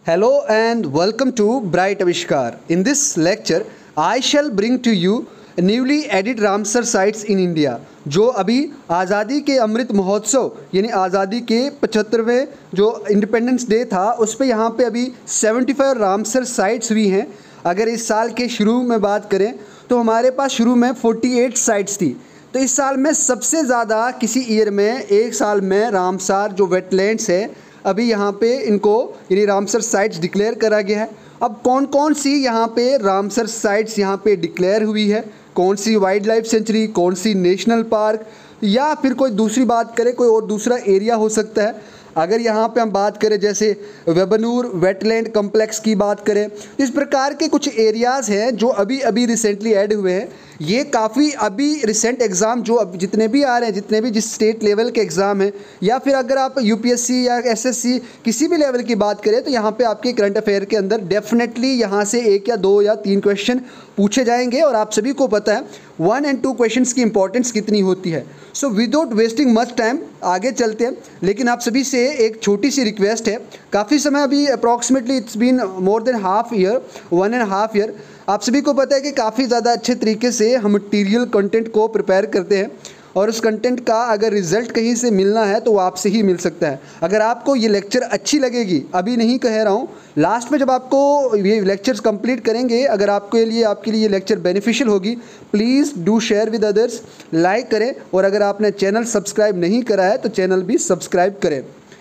Hello and welcome to Bright Avishkar. In this lecture, I shall bring to you newly added Ramsar sites in India, जो अभी आज़ादी के अमृत महोत्सव यानी आज़ादी के 75वें जो इंडिपेंडेंस डे था उस पे यहाँ पे अभी 75 रामसर साइट्स हुई हैं। अगर इस साल के शुरू में बात करें तो हमारे पास शुरू में 48 साइट्स थी। तो इस साल में सबसे ज़्यादा किसी ईयर में एक साल में रामसर जो वेटलैंड्स है अभी यहाँ पे इनको यानी रामसर साइट्स डिक्लेयर करा गया है। अब कौन कौन सी यहाँ पे रामसर साइट्स यहाँ पे डिक्लेयर हुई है, कौन सी वाइल्ड लाइफ सेंचुरी, कौन सी नेशनल पार्क या फिर कोई दूसरी बात करें कोई और दूसरा एरिया हो सकता है। अगर यहाँ पे हम बात करें जैसे वेबनूर वेटलैंड कम्प्लेक्स की बात करें तो इस प्रकार के कुछ एरियाज़ हैं जो अभी अभी रिसेंटली ऐड हुए हैं। ये काफ़ी अभी रिसेंट एग्ज़ाम जो अब जितने भी आ रहे हैं, जितने भी जिस स्टेट लेवल के एग्ज़ाम हैं या फिर अगर आप यूपीएससी या एसएससी किसी भी लेवल की बात करें तो यहाँ पे आपके करंट अफेयर के अंदर डेफिनेटली यहाँ से 1 या 2 या 3 क्वेश्चन पूछे जाएंगे और आप सभी को पता है 1 और 2 क्वेश्चंस की इंपॉर्टेंस कितनी होती है। So without wasting much time आगे चलते हैं, लेकिन आप सभी से एक छोटी सी रिक्वेस्ट है। काफ़ी समय अभी approximately it's been more than half year 1.5 year आप सभी को पता है कि काफ़ी ज़्यादा अच्छे तरीके से हम मटीरियल कंटेंट को प्रिपेयर करते हैं और उस कंटेंट का अगर रिज़ल्ट कहीं से मिलना है तो वो आपसे ही मिल सकता है। अगर आपको ये लेक्चर अच्छी लगेगी, अभी नहीं कह रहा हूँ, लास्ट में जब आपको ये लेक्चर्स कंप्लीट करेंगे अगर आपके लिए ये लेक्चर बेनिफिशियल होगी, please do share with others, like करें और अगर आपने चैनल सब्सक्राइब नहीं करा है तो चैनल भी सब्सक्राइब करें।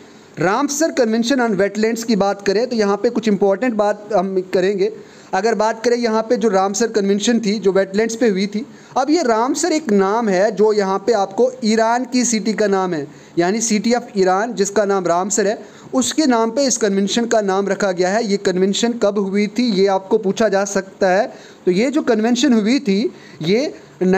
रामसर कन्वेंशन ऑन वेटलैंड्स की बात करें तो यहाँ पे कुछ इंपॉर्टेंट बात हम करेंगे। अगर बात करें यहाँ पे जो रामसर कन्वेंशन थी जो वेटलैंड्स पे हुई थी, अब ये रामसर एक नाम है जो यहाँ पे आपको ईरान की सिटी का नाम है, यानी सिटी ऑफ ईरान जिसका नाम रामसर है उसके नाम पे इस कन्वेंशन का नाम रखा गया है। ये कन्वेंशन कब हुई थी ये आपको पूछा जा सकता है। तो ये जो कन्वेंशन हुई थी ये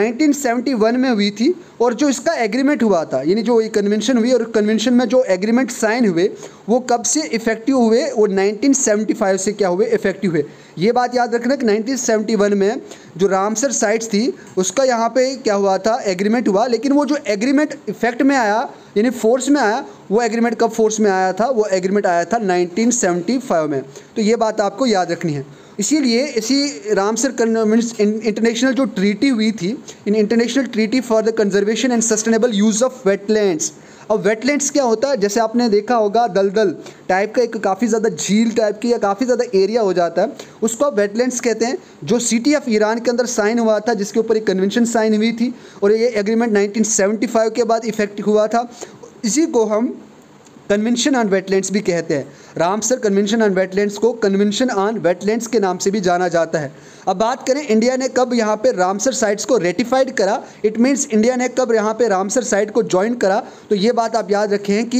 1971 में हुई थी और जो इसका एग्रीमेंट हुआ था यानी जो ये कन्वेंशन हुई और कन्वेंशन में जो एग्रीमेंट साइन हुए वो कब से इफ़ेक्टिव हुए, वो 1975 से क्या हुए इफ़ेक्टिव हुए। ये बात याद रखना कि 1971 में जो रामसर साइट्स थी उसका यहाँ पे क्या हुआ था एग्रीमेंट हुआ, लेकिन वो जो एग्रीमेंट इफेक्ट में आया यानी फोर्स में आया वो एग्रीमेंट कब फोर्स में आया था, वो एग्रीमेंट आया था 1975 में। तो ये बात आपको याद रखनी है। इसीलिए इसी रामसर इंटरनेशनल जो ट्रीटी हुई थी in international treaty for the conservation and sustainable use of wetlands. अब वेटलैंड्स क्या होता है, जैसे आपने देखा होगा दलदल टाइप का एक काफ़ी ज़्यादा झील टाइप की या काफ़ी ज़्यादा एरिया हो जाता है, उसको आप वेटलैंड्स कहते हैं। जो सिटी ऑफ ईरान के अंदर साइन हुआ था जिसके ऊपर एक कन्वेंशन साइन हुई थी और ये एग्रीमेंट 1975 के बाद इफेक्ट हुआ था, इसी को हम कन्वेंशन ऑन वेटलैंड्स भी कहते हैं। रामसर कन्वेंशन ऑन वेटलैंड्स को कन्वेंशन ऑन वेटलैंड्स के नाम से भी जाना जाता है। अब बात करें इंडिया ने कब यहाँ पे रामसर साइट्स को रेटिफाइड करा, इट मीन्स इंडिया ने कब यहाँ पे रामसर साइट को ज्वाइन करा, तो ये बात आप याद रखें कि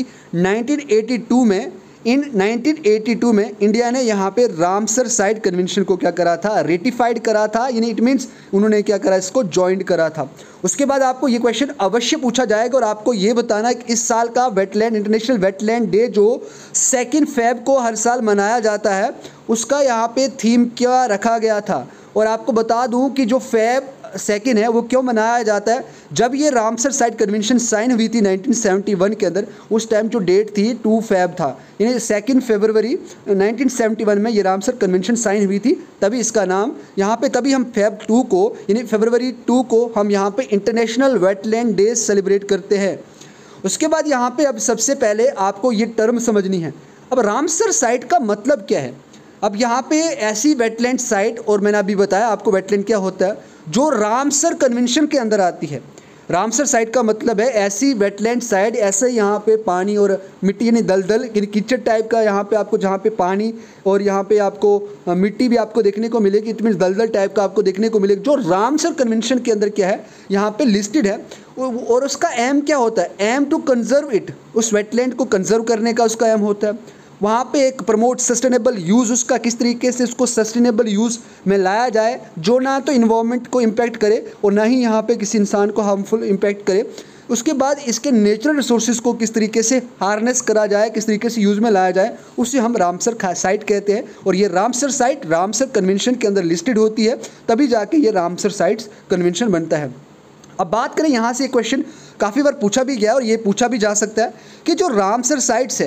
1982 में इन 1982 में इंडिया ने यहाँ पे रामसर साइट कन्वेंशन को क्या करा था, रेटिफाइड करा था, यानी इट मीन्स उन्होंने क्या करा, इसको ज्वाइन करा था। उसके बाद आपको ये क्वेश्चन अवश्य पूछा जाएगा और आपको ये बताना कि इस साल का वेटलैंड इंटरनेशनल वेटलैंड डे जो 2 फेब को हर साल मनाया जाता है उसका यहाँ पे थीम क्या रखा गया था। और आपको बता दूँ कि जो फेब 2 है वो क्यों मनाया जाता है, जब ये रामसर साइट कन्वेंशन साइन हुई थी 1971 के अंदर, उस टाइम जो डेट थी 2 फेब था, यानी 2 फरवरी 1971 में ये रामसर कन्वेंशन साइन हुई थी, तभी इसका नाम यहाँ पे, तभी हम फेब 2 को यानी फरवरी 2 को हम यहाँ पे इंटरनेशनल वेटलैंड डे सेलिब्रेट करते हैं। उसके बाद यहाँ पे अब सबसे पहले आपको ये टर्म समझनी है। अब रामसर साइट का मतलब क्या है। अब यहाँ पे ऐसी वेटलैंड साइट, और मैंने अभी बताया आपको वेटलैंड क्या होता है, जो रामसर कन्वेंशन के अंदर आती है। रामसर साइट का मतलब है ऐसी वेटलैंड साइट, ऐसे यहाँ पे पानी और मिट्टी यानी दलदल यानी कीचड़ टाइप का यहाँ पे आपको जहाँ पे पानी और यहाँ पे आपको मिट्टी भी आपको देखने को मिलेगी, इट मीन्स दलदल टाइप का आपको देखने को मिलेगा, जो रामसर कन्वेंशन के अंदर क्या है यहाँ पे लिस्टेड है। और उसका एम क्या होता है, एम टू कंजर्व इट, उस वेटलैंड को कंजर्व करने का उसका एम होता है। वहाँ पे एक प्रमोट सस्टेनेबल यूज़, उसका किस तरीके से उसको सस्टेनेबल यूज़ में लाया जाए जो ना तो इन्वायरमेंट को इम्पैक्ट करे और ना ही यहाँ पे किसी इंसान को हार्मफुल इम्पैक्ट करे। उसके बाद इसके नेचुरल रिसोर्सेज को किस तरीके से हार्नेस करा जाए, किस तरीके से यूज़ में लाया जाए, उसे हम रामसर साइट कहते हैं। और ये रामसर साइट रामसर कन्वेंशन के अंदर लिस्टेड होती है, तभी जाके ये रामसर साइट्स कन्वेंशन बनता है। अब बात करें यहाँ से, क्वेश्चन काफ़ी बार पूछा भी गया और ये पूछा भी जा सकता है कि जो रामसर साइट्स है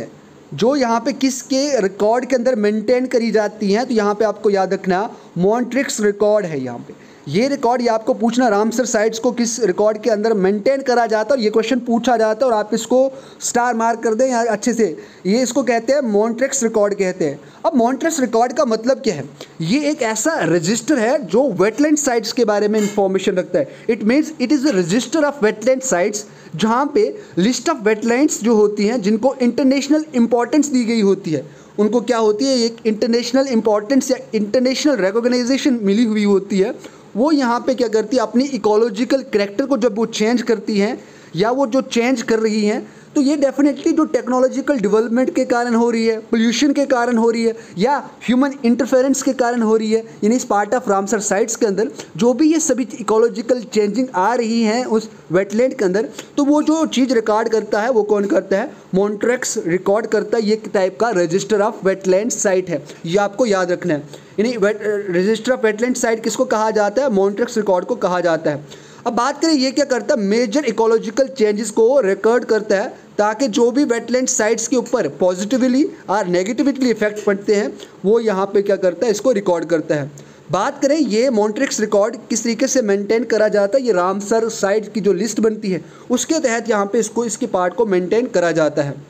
जो यहाँ पे किसके रिकॉर्ड के अंदर मेंटेन करी जाती हैं, तो यहाँ पे आपको याद रखना मॉन्ट्रिक्स रिकॉर्ड है। यहाँ पे ये रिकॉर्ड, ये आपको पूछना रामसर साइट्स को किस रिकॉर्ड के अंदर मेंटेन करा जाता है, और ये क्वेश्चन पूछा जाता है और आप इसको स्टार मार्क कर दें यहाँ अच्छे से। ये इसको कहते हैं मॉन्ट्रिक्स रिकॉर्ड कहते हैं। अब मॉन्ट्रिक्स रिकॉर्ड का मतलब क्या है? ये एक ऐसा रजिस्टर है जो वेटलैंड साइट्स के बारे में इंफॉर्मेशन रखता है। It means it is the register of wetland sites, जहाँ पे लिस्ट ऑफ वेटलैंड्स जो होती हैं जिनको इंटरनेशनल इंपॉर्टेंस दी गई होती है, उनको क्या होती है, एक इंटरनेशनल इंपॉर्टेंस या इंटरनेशनल रिकॉग्नाइजेशन मिली हुई होती है। वो यहाँ पे क्या करती है, अपनी इकोलॉजिकल करैक्टर को जब वो चेंज करती हैं या वो जो चेंज कर रही हैं, तो ये डेफिनेटली जो टेक्नोलॉजिकल डेवलपमेंट के कारण हो रही है, पोल्यूशन के कारण हो रही है, या ह्यूमन इंटरफेरेंस के कारण हो रही है, यानी इस पार्ट ऑफ रामसर साइट्स के अंदर जो भी ये सभी इकोलॉजिकल चेंजिंग आ रही हैं उस वेटलैंड के अंदर, तो वो जो चीज़ रिकॉर्ड करता है वो कौन करता है? मॉन्ट्रिक्स रिकॉर्ड करता है। ये टाइप का रजिस्टर ऑफ वेटलैंड साइट है, ये आपको याद रखना है। यानी रजिस्टर ऑफ वेटलैंड साइट किसको कहा जाता है? मॉन्ट्रिक्स रिकॉर्ड को कहा जाता है। अब बात करें ये क्या करता है? मेजर इकोलॉजिकल चेंजेस को रिकॉर्ड करता है, ताकि जो भी वेटलैंड साइट्स के ऊपर पॉजिटिवली और नेगेटिवली इफेक्ट पड़ते हैं वो यहाँ पे क्या करता है? इसको रिकॉर्ड करता है। बात करें ये मॉन्ट्रिक्स रिकॉर्ड किस तरीके से मेंटेन करा जाता है, ये रामसर साइट की जो लिस्ट बनती है उसके तहत यहाँ पे इसके पार्ट को मेंटेन करा जाता है।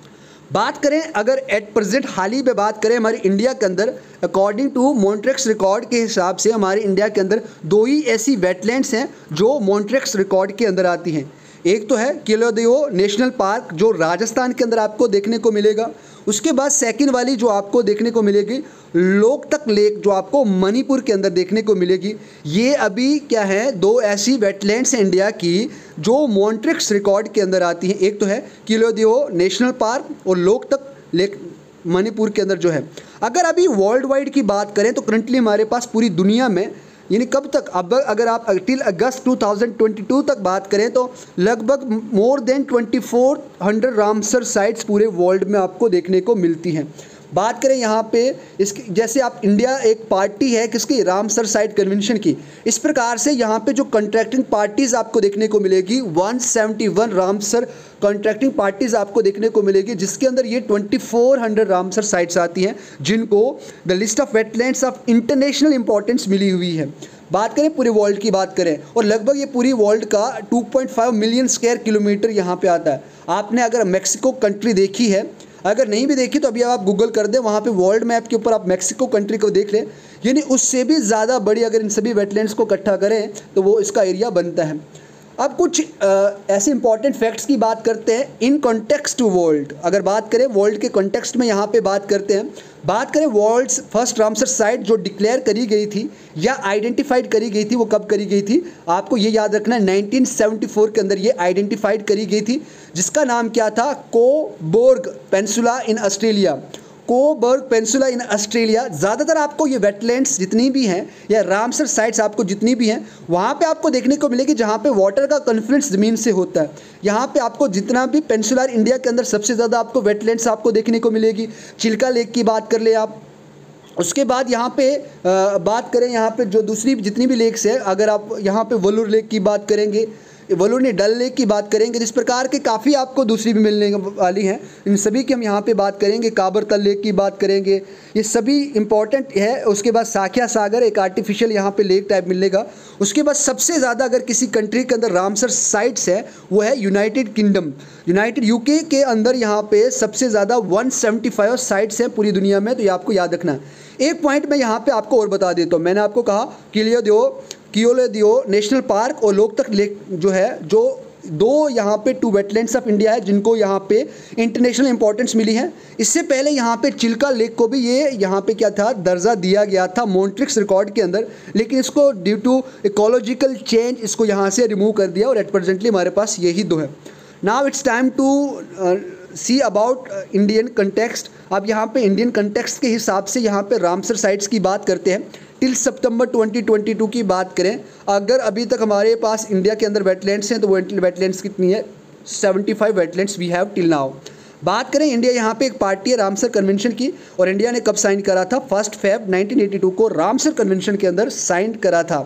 बात करें अगर एट प्रेजेंट हाल ही में बात करें हमारे इंडिया के अंदर, अकॉर्डिंग टू मॉन्ट्रिक्स रिकॉर्ड के हिसाब से हमारे इंडिया के अंदर 2 ही ऐसी वेटलैंड्स हैं जो मॉन्ट्रिक्स रिकॉर्ड के अंदर आती हैं। एक तो है किलोदेओ नेशनल पार्क जो राजस्थान के अंदर आपको देखने को मिलेगा। उसके बाद सेकंड वाली जो आपको देखने को मिलेगी लोकतक लेक, जो आपको मणिपुर के अंदर देखने को मिलेगी। ये अभी क्या है, 2 ऐसी वेटलैंड्स हैं इंडिया की जो मॉन्ट्रिक्स रिकॉर्ड के अंदर आती हैं। एक तो है किलोदेओ नेशनल पार्क और लोकतक लेक मणिपुर के अंदर जो है। अगर अभी वर्ल्ड वाइड की बात करें तो करंटली हमारे पास पूरी दुनिया में, यानी कब तक, अब अगर आप टिल अगस्त 2022 तक बात करें तो लगभग मोर देन 2400 रामसर साइट्स पूरे वर्ल्ड में आपको देखने को मिलती हैं। बात करें यहाँ पे इसकी, जैसे आप इंडिया एक पार्टी है किसकी, रामसर साइट कन्वेंशन की, इस प्रकार से यहाँ पे जो कॉन्ट्रैक्टिंग पार्टीज़ आपको देखने को मिलेगी 171 रामसर कॉन्ट्रैक्टिंग पार्टीज़ आपको देखने को मिलेगी, जिसके अंदर ये 2400 रामसर साइट्स आती हैं जिनको the list of wetlands of international importance मिली हुई है। बात करें पूरे वर्ल्ड की बात करें, और लगभग ये पूरी वर्ल्ड का 2.5 मिलियन स्क्वायर किलोमीटर यहाँ पे आता है। आपने अगर मैक्सिको कंट्री देखी है, अगर नहीं भी देखी तो अभी आप गूगल कर दें, वहाँ पे वर्ल्ड मैप के ऊपर आप मैक्सिको कंट्री को देख लें, यानी उससे भी ज़्यादा बड़ी अगर इन सभी वेटलैंड्स को इकट्ठा करें तो वो इसका एरिया बनता है। अब कुछ ऐसे इंपॉर्टेंट फैक्ट्स की बात करते हैं इन कॉन्टेक्स्ट टू वर्ल्ड। अगर बात करें वर्ल्ड के कॉन्टेक्स्ट में यहाँ पे बात करते हैं, बात करें वर्ल्ड्स फर्स्ट रामसर साइट जो डिक्लेयर करी गई थी या आइडेंटिफाइड करी गई थी, वो कब करी गई थी? आपको ये याद रखना है 1974 के अंदर ये आइडेंटिफाइड करी गई थी, जिसका नाम क्या था? Cobourg peninsula in Australia. Cobourg peninsula in Australia. ज़्यादातर आपको ये वेटलैंड्स जितनी भी हैं या रामसर साइट्स आपको जितनी भी हैं वहाँ पे आपको देखने को मिलेगी जहाँ पे वाटर का कॉन्फ्लुएंस ज़मीन से होता है। यहाँ पे आपको जितना भी पेनिनसुलर इंडिया के अंदर सबसे ज़्यादा आपको वेटलैंड्स आपको देखने को मिलेगी। चिल्का लेक की बात कर ले आप, उसके बाद यहाँ पे बात करें यहाँ पे जो दूसरी जितनी भी लेक्स है, अगर आप यहाँ पे वलूर लेक की बात करेंगे, वलूर नहीं डल लेक की बात करेंगे, जिस प्रकार के काफ़ी आपको दूसरी भी मिलने वाली हैं, इन सभी की हम यहाँ पे बात करेंगे। काबरतल लेक की बात करेंगे, ये सभी इंपॉर्टेंट है। उसके बाद साख्या सागर एक आर्टिफिशियल यहाँ पे लेक टाइप मिलेगा। उसके बाद सबसे ज़्यादा अगर किसी कंट्री के अंदर रामसर साइट्स है वो है यूनाइटेड किंगडम, यूनाइटेड यूके के अंदर यहाँ पे सबसे ज़्यादा 175 साइट्स हैं पूरी दुनिया में, तो ये आपको याद रखना है। एक पॉइंट मैं यहाँ पे आपको और बता देता हूँ, मैंने आपको कहा कियोलेदियो नेशनल पार्क और लोकतक लेक जो है, जो 2 यहाँ पे 2 वेटलैंड्स ऑफ इंडिया है जिनको यहाँ पे इंटरनेशनल इंपॉर्टेंस मिली है। इससे पहले यहाँ पे चिल्का लेक को भी ये यहाँ पे क्या था, दर्जा दिया गया था मॉन्ट्रिक्स रिकॉर्ड के अंदर, लेकिन इसको ड्यू टू इकोलॉजिकल चेंज इसको यहाँ से रिमूव कर दिया और एट प्रेजेंटली हमारे पास यही 2 है। Now it's time to see about Indian context. अब यहाँ पे इंडियन कंटेक्स्ट के हिसाब से यहाँ पे रामसर साइट्स की बात करते हैं। टिल सितंबर 2022 की बात करें, अगर अभी तक हमारे पास इंडिया के अंदर वेटलैंड्स हैं तो वो वेटलैंड्स कितनी है? 75 wetlands we have till now. बात करें इंडिया यहाँ पे एक पार्टी है रामसर कन्वेंशन की, और इंडिया ने कब साइन करा था? 1 फरवरी 1982 को रामसर कन्वेंशन के अंदर साइन करा था।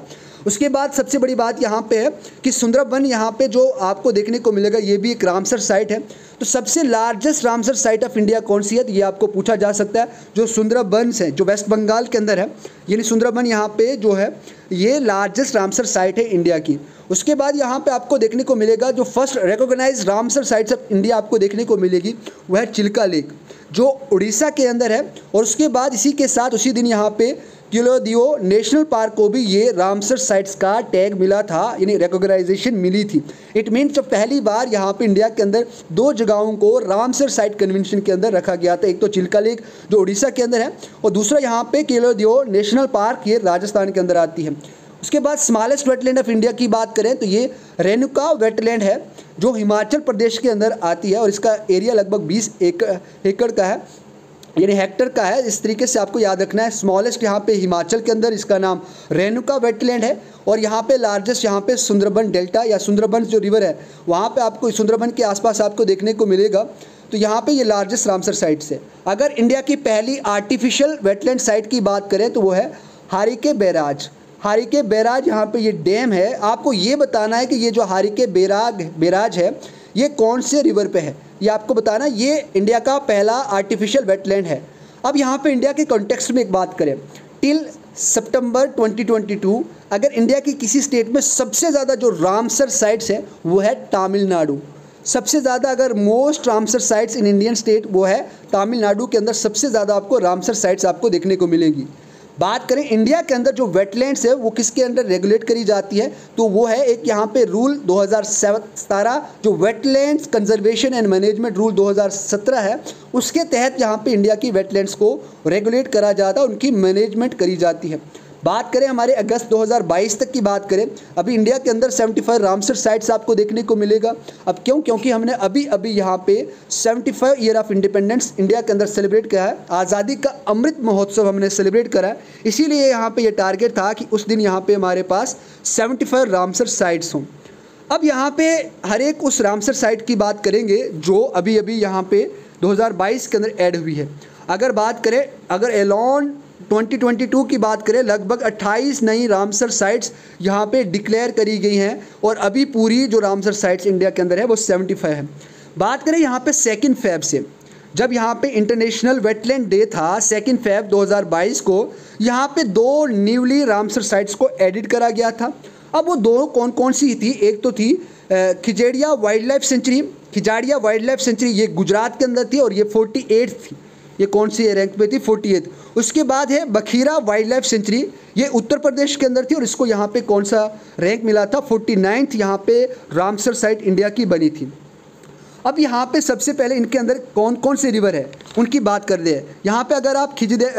उसके बाद सबसे बड़ी बात यहाँ पे है कि सुंदरबन यहाँ पे जो आपको देखने को मिलेगा ये भी एक रामसर साइट है। तो सबसे largest Ramsar site of India कौन सी है, तो ये आपको पूछा जा सकता है। जो सुंदरबन है जो वेस्ट बंगाल के अंदर है, यानी सुंदरबन यहाँ पे जो है ये लार्जेस्ट रामसर साइट है इंडिया की। उसके बाद यहाँ पे आपको देखने को मिलेगा जो first recognised Ramsar sites of India आपको देखने को मिलेगी वह है चिल्का लेक जो उड़ीसा के अंदर है। और उसके बाद इसी के साथ उसी दिन यहाँ पे किलोदियो नेशनल पार्क को भी ये रामसर साइट्स का टैग मिला था, यानी रिकॉग्नाइजेशन मिली थी। इट मीन्स जब पहली बार यहाँ पे इंडिया के अंदर दो जगहों को रामसर साइट कन्वेंशन के अंदर रखा गया था। एक तो चिल्का लेक जो उड़ीसा के अंदर है और दूसरा यहाँ पे किलोदियो नेशनल पार्क ये राजस्थान के अंदर आती है। उसके बाद स्मॉलेस्ट वेटलैंड ऑफ इंडिया की बात करें तो ये रेणुका वेटलैंड है जो हिमाचल प्रदेश के अंदर आती है और इसका एरिया लगभग 20 एकड़ का है, यानी हेक्टर का है। इस तरीके से आपको याद रखना है। स्मॉलेस्ट यहाँ पे हिमाचल के अंदर इसका नाम रेणुका वेटलैंड है और यहाँ पे लार्जेस्ट यहाँ पे सुंदरबन डेल्टा या सुंदरबन जो रिवर है वहाँ पे आपको सुंदरबन के आसपास आपको देखने को मिलेगा। तो यहाँ पे ये लार्जेस्ट रामसर साइट्स है। अगर इंडिया की पहली आर्टिफिशियल वेटलैंड साइट की बात करें तो वो है हारिके बैराज। हारिके बैराज यहाँ पे ये डैम है। आपको ये बताना है कि ये जो हारिके बैराज है ये कौन से रिवर पे है, ये आपको बताना। ये इंडिया का पहला आर्टिफिशियल वेटलैंड है। अब यहाँ पे इंडिया के कॉन्टेक्स्ट में एक बात करें, टिल सितंबर 2022 अगर इंडिया की किसी स्टेट में सबसे ज़्यादा जो रामसर साइट्स है वो है तमिलनाडु। सबसे ज़्यादा अगर most Ramsar sites in Indian state वो है तमिलनाडु के अंदर सबसे ज़्यादा आपको रामसर साइट्स आपको देखने को मिलेंगी। बात करें इंडिया के अंदर जो वेटलैंड्स है वो किसके अंडर रेगुलेट करी जाती है, तो वो है एक यहाँ पे रूल 2017 जो wetlands conservation and management rule 2017 है, उसके तहत यहाँ पे इंडिया की वेटलैंड्स को रेगुलेट करा जाता है, उनकी मैनेजमेंट करी जाती है। बात करें हमारे अगस्त 2022 तक की बात करें, अभी इंडिया के अंदर 75 रामसर साइट्स आपको देखने को मिलेगा। अब क्यों, क्योंकि हमने अभी यहाँ पे 75 ईयर ऑफ इंडिपेंडेंस इंडिया के अंदर सेलिब्रेट किया है, आज़ादी का अमृत महोत्सव हमने सेलिब्रेट करा है। इसीलिए यहाँ पे ये टारगेट था कि उस दिन यहाँ पे हमारे पास 75 रामसर साइट्स हों। अब यहाँ पे हर एक उस रामसर साइट की बात करेंगे जो अभी यहाँ पे 2022 के अंदर ऐड हुई है। अगर बात करें, अगर एलॉन 2022 की बात करें, लगभग 28 नई रामसर साइट्स यहाँ पे डिक्लेयर करी गई हैं और अभी पूरी जो रामसर साइट्स इंडिया के अंदर है वो 75 है। बात करें यहाँ पे 2 फेब से, जब यहाँ पे इंटरनेशनल वेटलैंड डे था 2 फेब 2022 को, यहाँ पे 2 न्यूली रामसर साइट्स को एडिट करा गया था। अब वो 2 कौन कौन सी थी, एक तो थी Khijadiya wild life sanctuary. Khijadiya wild life sanctuary ये गुजरात के अंदर थी और ये 48 थी। ये कौन सी रैंक पे थी, 48। उसके बाद है बखीरा वाइल्ड लाइफ सेंचुरी, ये उत्तर प्रदेश के अंदर थी और इसको यहाँ पे कौन सा रैंक मिला था, 49th यहाँ पे रामसर साइट इंडिया की बनी थी। अब यहाँ पे सबसे पहले इनके अंदर कौन कौन से रिवर है उनकी बात कर दे। यहाँ पे अगर आप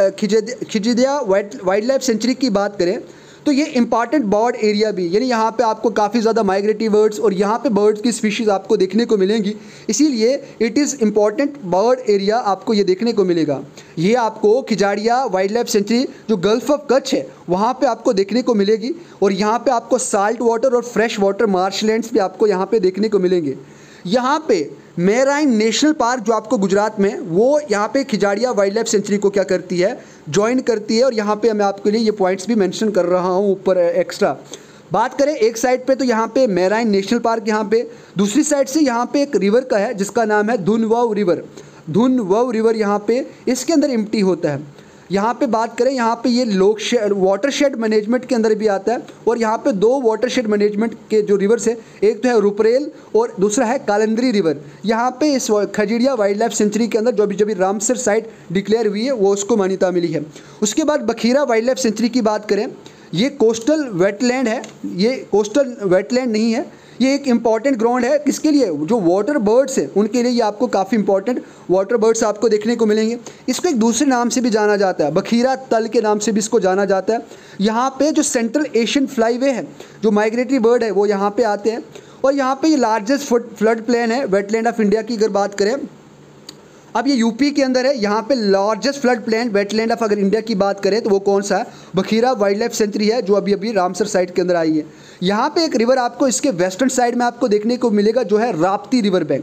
खिजड़िया वाइल्ड लाइफ सेंचुरी की बात करें तो ये इंपॉर्टेंट बर्ड एरिया भी, यानी यहाँ पे आपको काफ़ी ज़्यादा माइग्रेटरी बर्ड्स और यहाँ पे बर्ड्स की स्पीशीज़ आपको देखने को मिलेंगी, इसीलिए it is important bird area आपको ये देखने को मिलेगा। ये आपको खिजड़िया वाइल्ड लाइफ सेंचुरी जो गल्फ ऑफ कच्छ है वहाँ पे आपको देखने को मिलेगी और यहाँ पे आपको साल्ट वाटर और फ्रेश वाटर मार्शलैंड्स भी आपको यहाँ पे देखने को मिलेंगे। यहाँ पे मेराइन नेशनल पार्क जो आपको गुजरात में, वो यहाँ पे खिजड़िया वाइल्ड लाइफ सेंचुरी को क्या करती है, ज्वाइन करती है और यहाँ पे मैं आपके लिए ये पॉइंट्स भी मेंशन कर रहा हूँ ऊपर एक्स्ट्रा। बात करें एक साइड पे तो यहाँ पे मेराइन नेशनल पार्क यहाँ पे, दूसरी साइड से यहाँ पे एक रिवर का है जिसका नाम है धुनवाव रिवर। धुनवाव रिवर यहाँ पे इसके अंदर एम्प्टी होता है। यहाँ पे बात करें, यहाँ पे ये वाटरशेड मैनेजमेंट के अंदर भी आता है और यहाँ पे 2 वाटरशेड मैनेजमेंट के जो रिवर्स है, एक तो है रुपरेल और दूसरा है कालंद्री रिवर। यहाँ पे इस खजड़िया वाइल्ड लाइफ सेंचुरी के अंदर जो अभी रामसर साइट डिक्लेयर हुई है वो उसको मान्यता मिली है। उसके बाद बखीरा वाइल्ड लाइफ सेंचुरी की बात करें, ये कोस्टल वेटलैंड है, ये कोस्टल वेटलैंड नहीं है, ये एक इम्पॉर्टेंट ग्राउंड है किसके लिए, जो वाटर बर्ड्स हैं उनके लिए ये आपको काफ़ी इंपॉर्टेंट वाटर बर्ड्स आपको देखने को मिलेंगे। इसको एक दूसरे नाम से भी जाना जाता है, बखीरा तल के नाम से भी इसको जाना जाता है। यहाँ पे जो सेंट्रल एशियन फ्लाईवे है, जो माइग्रेटरी बर्ड है वो यहाँ पे आते हैं और यहाँ पे ये लार्जेस्ट फ्लड प्लेन है वेटलैंड ऑफ इंडिया की अगर बात करें। अब ये यूपी के अंदर है, यहाँ पे largest flood plain wetland of अगर इंडिया की बात करें तो वो कौन सा है, बखीरा वाइल्ड लाइफ सेंचुरी है जो अभी रामसर साइट के अंदर आई है। यहाँ पे एक रिवर आपको इसके वेस्टर्न साइड में आपको देखने को मिलेगा जो है राप्ती रिवर बैंक।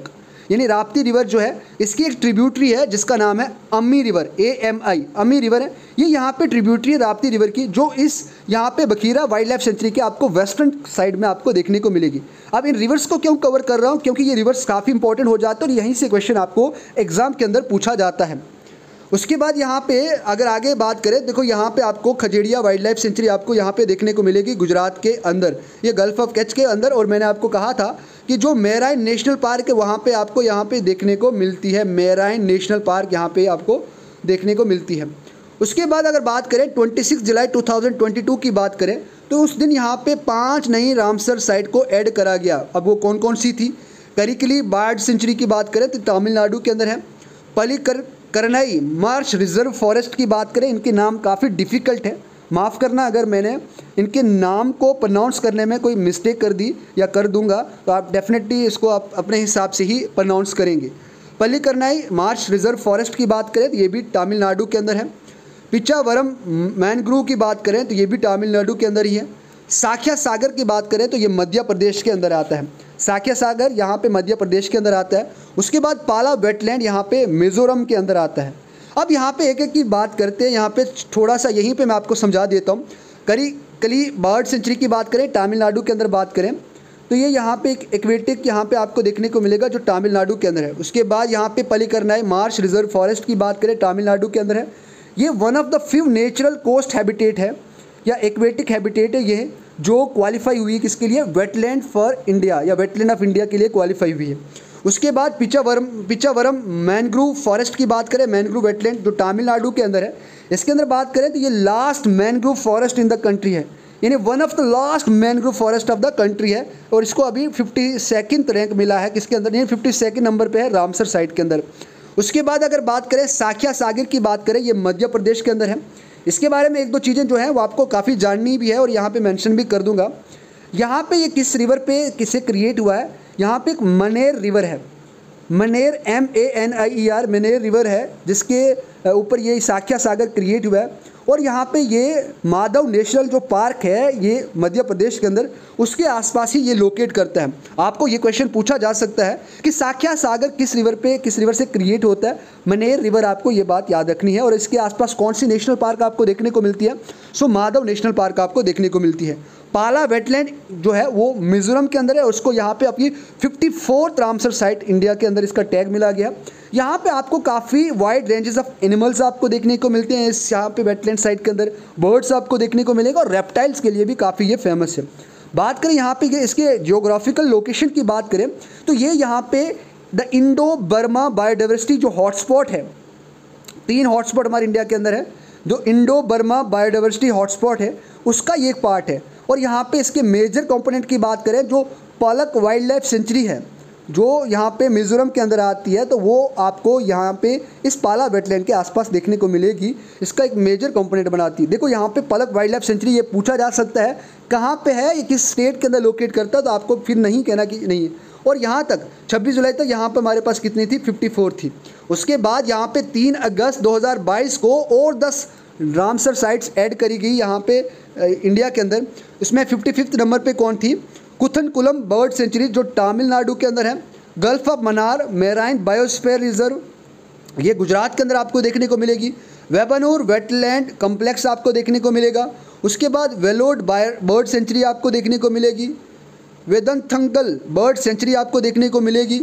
यानी राप्ती रिवर जो है इसकी एक ट्रिब्यूटरी है जिसका नाम है अम्मी रिवर, AMI, अम्मी रिवर है। ये यहाँ पे ट्रिब्यूटरी है राप्ती रिवर की, जो इस यहाँ पे बखीरा वाइल्ड लाइफ सेंचुरी के आपको वेस्टर्न साइड में आपको देखने को मिलेगी। अब इन रिवर्स को क्यों कवर कर रहा हूँ, क्योंकि ये रिवर्स काफ़ी इंपॉर्टेंट हो जाते हैं और यहीं से क्वेश्चन आपको एग्जाम के अंदर पूछा जाता है। उसके बाद यहाँ पे अगर आगे बात करें, देखो यहाँ पे आपको खजेड़िया वाइल्ड लाइफ सेंचुरी आपको यहाँ पे देखने को मिलेगी गुजरात के अंदर, ये गल्फ ऑफ कच्छ के अंदर। और मैंने आपको कहा था कि जो मेराइन नेशनल पार्क है वहाँ पे आपको यहाँ पे देखने को मिलती है, मेराइन नेशनल पार्क यहाँ पे आपको देखने को मिलती है। उसके बाद अगर बात करें 26 जुलाई 2022 की बात करें तो उस दिन यहाँ पे 5 नई रामसर साइट को ऐड करा गया। अब वो कौन कौन सी थी? करिकली बर्ड सेंचुरी की बात करें तो तमिलनाडु के अंदर है। करनाई मार्श रिजर्व फॉरेस्ट की बात करें, इनके नाम काफ़ी डिफ़िकल्ट है, माफ़ करना अगर मैंने इनके नाम को प्रोनाउंस करने में कोई मिस्टेक कर दी या कर दूंगा तो आप डेफिनेटली इसको आप अपने हिसाब से ही प्रोनाउंस करेंगे। पल्लीकरनाई मार्श रिजर्व फॉरेस्ट की बात करें तो ये भी तमिलनाडु के अंदर है। पिचावरम मैनग्रोव की बात करें तो ये भी तमिलनाडु के अंदर ही है। साख्या सागर की बात करें तो ये मध्य प्रदेश के अंदर आता है, साख्या सागर यहाँ पे मध्य प्रदेश के अंदर आता है। उसके बाद पाला वेटलैंड यहाँ पे मिजोरम के अंदर आता है। अब यहाँ पे एक एक की बात करते हैं, यहाँ पे थोड़ा सा यहीं पे मैं आपको समझा देता हूँ। कली बर्ड सेंचुरी की बात करें, तमिलनाडु के अंदर बात करें तो ये यहाँ पे एक एक्वेटिक यहाँ पे आपको देखने को मिलेगा जो तमिलनाडु के अंदर है। उसके बाद यहाँ पे पल्लीकरनाई मार्श रिजर्व फॉरेस्ट की बात करें, तमिलनाडु के अंदर है। ये one of the few natural coast habitat है या एक्वेटिक हैबिटेट है ये, जो क्वालिफाई हुई है किसके लिए? वेटलैंड फॉर इंडिया या वेटलैंड ऑफ इंडिया के लिए क्वालिफाई हुई है। उसके बाद पिचावरम मैनग्रोव फॉरेस्ट की बात करें, मैनग्रोव वेटलैंड जो तमिलनाडु के अंदर है, इसके अंदर बात करें तो ये last mangrove forest in the country है, यानी one of the last mangrove forest of the country है। और इसको अभी 52nd रैंक मिला है किसके अंदर? यानी 52nd नंबर पे है रामसर साइट के अंदर। उसके बाद अगर बात करें साख्या सागर की बात करें, ये मध्य प्रदेश के अंदर है। इसके बारे में एक दो चीज़ें जो हैं वो आपको काफ़ी जाननी भी है और यहाँ पे मेंशन भी कर दूंगा। यहाँ पे ये किस रिवर पे किसे क्रिएट हुआ है? यहाँ पे एक मनेर रिवर है, मनेर MANER मनेर रिवर है जिसके ऊपर ये साख्या सागर क्रिएट हुआ है। और यहाँ पे ये माधव नेशनल जो पार्क है ये मध्य प्रदेश के अंदर, उसके आसपास ही ये लोकेट करता है। आपको ये क्वेश्चन पूछा जा सकता है कि साख्या सागर किस रिवर से क्रिएट होता है? मनेर रिवर, आपको ये बात याद रखनी है। और इसके आसपास कौन सी नेशनल पार्क आपको देखने को मिलती है? सो माधव नेशनल पार्क आपको देखने को मिलती है। पाला वेटलैंड जो है वो मिजोरम के अंदर है, उसको यहाँ पे अपनी 54th रामसर साइट इंडिया के अंदर इसका टैग मिला गया। यहाँ पे आपको काफ़ी वाइड रेंजेस ऑफ एनिमल्स आपको देखने को मिलते हैं इस यहाँ पे वेटलैंड साइट के अंदर, बर्ड्स आपको देखने को मिलेगा और रेप्टाइल्स के लिए भी काफ़ी ये फेमस है। बात करें यहाँ पे इसके जियोग्राफिकल लोकेशन की बात करें तो ये यहाँ पे द इंडो बर्मा बायोडाइवर्सिटी जो हॉटस्पॉट है, 3 हॉटस्पॉट हमारे इंडिया के अंदर है, जो इंडो बर्मा बायोडाइवर्सिटी हॉटस्पॉट है उसका ये एक पार्ट है। और यहाँ पे इसके मेजर कंपोनेंट की बात करें जो पलक वाइल्ड लाइफ सेंचुरी है जो यहाँ पे मिजोरम के अंदर आती है, तो वो आपको यहाँ पे इस पाला वेटलैंड के आसपास देखने को मिलेगी, इसका एक मेजर कंपोनेंट बनाती है। देखो यहाँ पे पलक वाइल्ड लाइफ सेंचुरी ये पूछा जा सकता है कहाँ पे है, ये किस स्टेट के अंदर लोकेट करता है, तो आपको फिर नहीं कहना कि नहीं है। और यहाँ तक 26 जुलाई तक यहाँ पर हमारे पास कितनी थी? 54 थी। उसके बाद यहाँ पे 3 अगस्त 2022 को और 10 रामसर साइट्स ऐड करी गई यहाँ पे इंडिया के अंदर। इसमें 55th नंबर पे कौन थी? कुथनकुलम बर्ड सेंचुरी जो तमिलनाडु के अंदर है। Gulf of Mannar marine biosphere reserve ये गुजरात के अंदर आपको देखने को मिलेगी। वेबनूर वेटलैंड कम्प्लेक्स आपको देखने को मिलेगा। उसके बाद वेलोड बर्ड सेंचुरी आपको देखने को मिलेगी। वेदंथंगल बर्ड सेंचुरी आपको देखने को मिलेगी।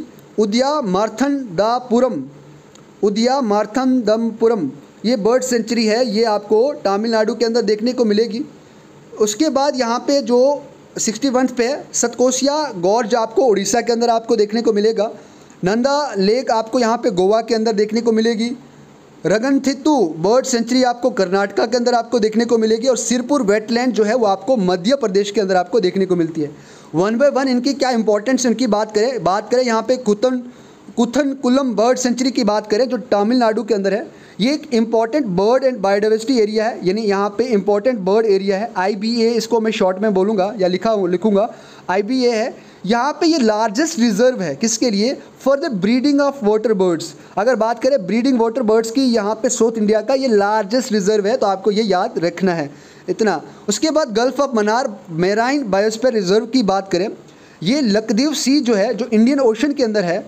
उदयामार्थनदपुरम ये बर्ड सेंचुरी है, ये आपको तमिलनाडु के अंदर देखने को मिलेगी। उसके बाद यहाँ पे जो 61 पे है सतकोसिया गॉर्ज आपको उड़ीसा के अंदर आपको देखने को मिलेगा। नंदा लेक आपको यहाँ पे गोवा के अंदर देखने को मिलेगी। रगनथित्तु बर्ड सेंचुरी आपको कर्नाटका के अंदर आपको देखने को मिलेगी। और सिरपुर वेटलैंड जो है वो आपको मध्य प्रदेश के अंदर आपको देखने को मिलती है। 1 बाय 1 इनकी क्या इंपॉर्टेंस इनकी बात करें यहाँ पे कुथनकुलम बर्ड सेंचुरी की बात करें जो तमिलनाडु के अंदर है। ये एक important bird and biodiversity area है, यानी यहाँ पे इम्पॉर्टेंट बर्ड एरिया है। IBA इसको मैं शॉर्ट में बोलूँगा या लिखूँगा IBA है। यहाँ पे ये लार्जेस्ट रिजर्व है किसके लिए? For the breeding of water birds. अगर बात करें ब्रीडिंग वाटर बर्ड्स की, यहाँ पे साउथ इंडिया का ये लार्जेस्ट रिजर्व है, तो आपको ये याद रखना है इतना। उसके बाद gulf of Mannar marine biosphere reserve की बात करें, ये लक्षद्वीप सी जो है जो इंडियन ओशन के अंदर है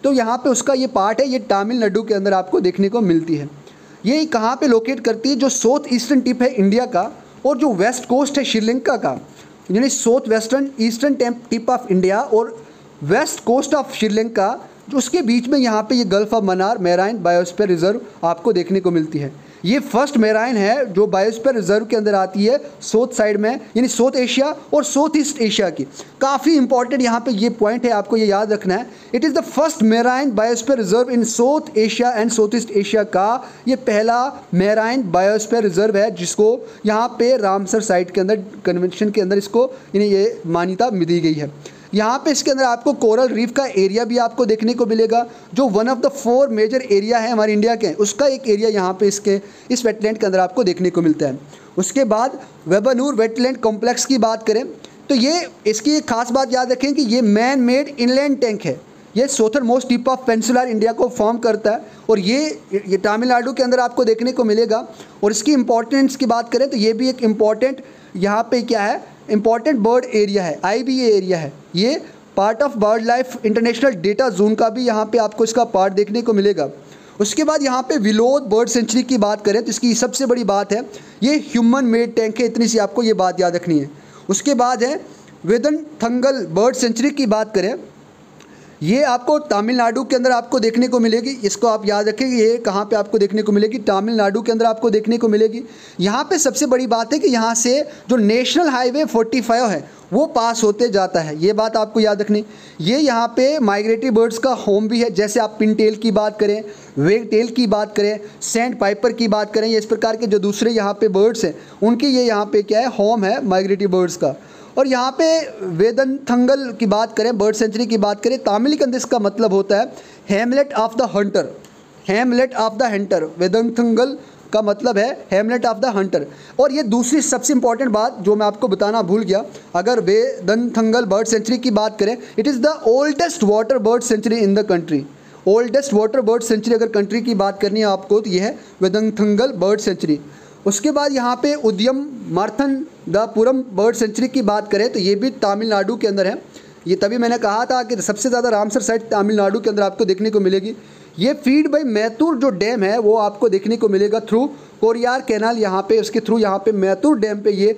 तो यहाँ पे उसका ये पार्ट है, ये तमिलनाडु के अंदर आपको देखने को मिलती है। ये कहाँ पे लोकेट करती है, जो साउथ ईस्टर्न टिप है इंडिया का और जो वेस्ट कोस्ट है श्रीलंका का, यानी south western eastern tip of India और वेस्ट कोस्ट ऑफ श्रीलंका, जो उसके बीच में यहाँ पे ये gulf of Mannar marine biosphere reserve आपको देखने को मिलती है। ये फर्स्ट मैराइन है जो बायोस्फीयर रिजर्व के अंदर आती है साउथ साइड में, यानी साउथ एशिया और साउथ ईस्ट एशिया की। काफ़ी इंपॉर्टेंट यहाँ पे ये पॉइंट है, आपको ये याद रखना है। It is the first marine biosphere reserve in south Asia and south east Asia का ये पहला मैराइन बायोस्फीयर रिजर्व है, जिसको यहाँ पे रामसर साइट के अंदर कन्वेंशन के अंदर इसको यानी ये मान्यता दी गई है। यहाँ पे इसके अंदर आपको कोरल रीफ का एरिया भी आपको देखने को मिलेगा, जो one of the 4 major area है हमारे इंडिया के, उसका एक एरिया यहाँ पे इस वेटलैंड के अंदर आपको देखने को मिलता है। उसके बाद वेबनूर वेटलैंड कॉम्प्लेक्स की बात करें तो ये इसकी एक खास बात याद रखें कि ये मैन मेड इनलैंड टैंक है। ये southern most tip of peninsular India को फॉर्म करता है और ये तमिलनाडु के अंदर आपको देखने को मिलेगा। और इसकी इंपॉर्टेंस की बात करें तो ये भी एक इम्पॉर्टेंट यहाँ पे क्या है, इंपॉर्टेंट बर्ड एरिया है, IBA एरिया है। ये part of bird life international data zone का भी यहाँ पे आपको इसका पार्ट देखने को मिलेगा। उसके बाद यहाँ पे विलोद बर्ड सेंचुरी की बात करें तो इसकी सबसे बड़ी बात है ये ह्यूमन मेड टैंक है, इतनी सी आपको ये बात याद रखनी है। उसके बाद है वेदनथंगल बर्ड सेंचुरी की बात करें, ये आपको तमिलनाडु के अंदर आपको देखने को मिलेगी। इसको आप याद रखें कि ये कहाँ पे आपको देखने को मिलेगी, तमिलनाडु के अंदर आपको देखने को मिलेगी। यहाँ पे सबसे बड़ी बात है कि यहाँ से जो नेशनल हाईवे 45 है वो पास होते जाता है, ये बात आपको याद रखनी। ये यहाँ पे माइग्रेटरी बर्ड्स का होम भी है, जैसे आप पिनटेल की बात करें, वेगटेल की बात करें, सैंड पाइपर की बात करें, ये इस प्रकार के जो दूसरे यहाँ पे बर्ड्स हैं उनकी ये यहाँ पे क्या है, होम है माइग्रेटरी बर्ड्स का। और यहाँ पे वेदनथंगल की बात करें, बर्ड सेंचुरी की बात करें, तमिल के अंदर इसका मतलब होता है hamlet of the hunter, hamlet of the hunter. Vedanthangal का मतलब है हैमलेट ऑफ द हंटर। और ये दूसरी सबसे इंपॉर्टेंट बात जो मैं आपको बताना भूल गया, अगर वेदनथंगल बर्ड सेंचुरी की बात करें, it is the oldest water bird sanctuary in the country. Oldest water bird sanctuary अगर कंट्री की बात करनी है आपको तो ये है वेदनथंगल बर्ड सेंचुरी। उसके बाद यहाँ पे उद्यम मार्थनदापुरम बर्ड सेंचुरी की बात करें तो ये भी तमिलनाडु के अंदर है। ये तभी मैंने कहा था कि सबसे ज़्यादा रामसर साइट तमिलनाडु के अंदर आपको देखने को मिलेगी। ये फीड बाई मैतूर जो डैम है वो आपको देखने को मिलेगा थ्रू कोरियार कैनाल, यहाँ पे उसके थ्रू यहाँ पे मैतूर डैम पे ये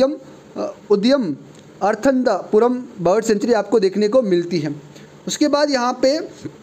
उद्यम अर्थनदापुरम बर्ड सेंचुरी आपको देखने को मिलती है। उसके बाद यहाँ पे